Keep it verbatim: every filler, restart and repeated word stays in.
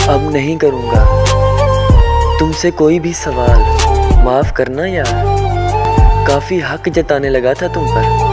अब नहीं करूँगा तुमसे कोई भी सवाल। माफ़ करना यार, काफ़ी हक जताने लगा था तुम पर।